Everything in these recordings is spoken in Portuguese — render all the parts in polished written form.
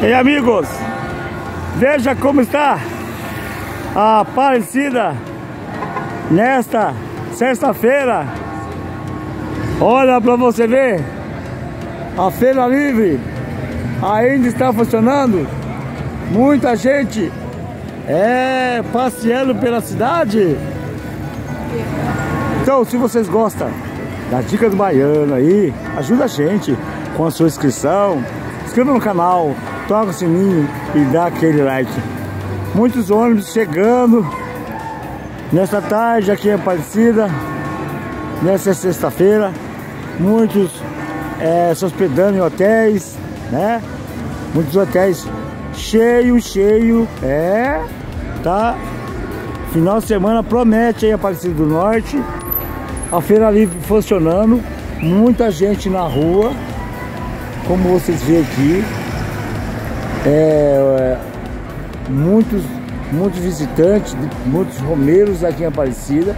E aí, amigos, veja como está a Aparecida nesta sexta-feira. Olha para você ver, a feira livre ainda está funcionando. Muita gente passeando pela cidade. Então, se vocês gostam das dicas do baiano aí, ajuda a gente com a sua inscrição, inscreva no canal, toca o sininho e dá aquele like. Muitos ônibus chegando nesta tarde aqui em Aparecida, nessa sexta-feira. Muitos se hospedando em hotéis, né? Muitos hotéis cheio, tá? Final de semana promete aí Aparecida do Norte. A feira livre funcionando, muita gente na rua, como vocês veem aqui. Muitos visitantes, muitos romeiros aqui em Aparecida.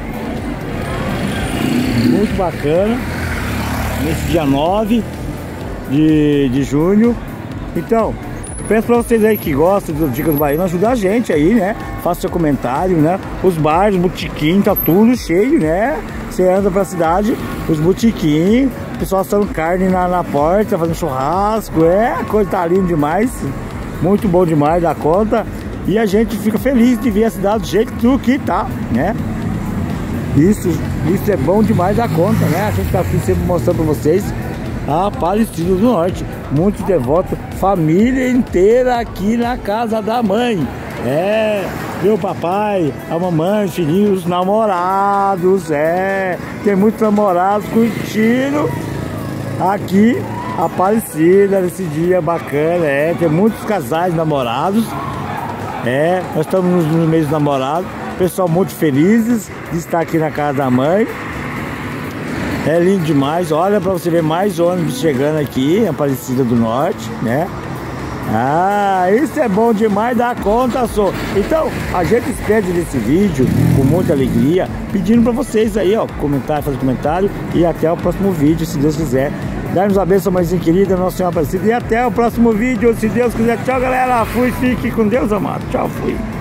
Muito bacana. Nesse dia 9 de junho. Então, peço para vocês aí que gostam das dicas do baiano, ajudar a gente aí, né? Faça seu comentário, né? Os bares, botequim, tá tudo cheio, né? Você anda pra cidade, os botequim, o pessoal assando carne na porta, fazendo churrasco, a coisa tá linda demais, muito bom demais da conta. E a gente fica feliz de ver a cidade do jeito que tá, né? Isso é bom demais da conta, né? A gente tá aqui sempre mostrando pra vocês a Aparecida do Norte. Muitos devotos, família inteira aqui na casa da mãe. Meu papai, a mamãe, os filhinhos, os namorados, tem muitos namorados curtindo aqui Aparecida nesse dia bacana, tem muitos casais namorados, nós estamos no mês dos namorados, pessoal muito felizes de estar aqui na casa da mãe. É lindo demais, olha para você ver mais ônibus chegando aqui em Aparecida do Norte, né? Isso é bom demais da conta, só. Então, a gente despede desse vídeo com muita alegria, pedindo para vocês aí, ó, comentar, fazer comentário e até o próximo vídeo, se Deus quiser. Dá-nos a bênção, mãezinha querida, Nossa Senhora Aparecida, e até o próximo vídeo, se Deus quiser. Tchau, galera, fui, fique com Deus, amado. Tchau, fui.